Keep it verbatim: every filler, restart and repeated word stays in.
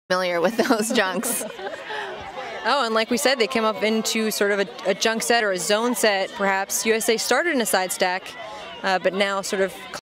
familiar with those junks. Oh, and like we said, they came up into sort of a, a junk set or a zone set, perhaps. U S A started in a side stack, uh, but now sort of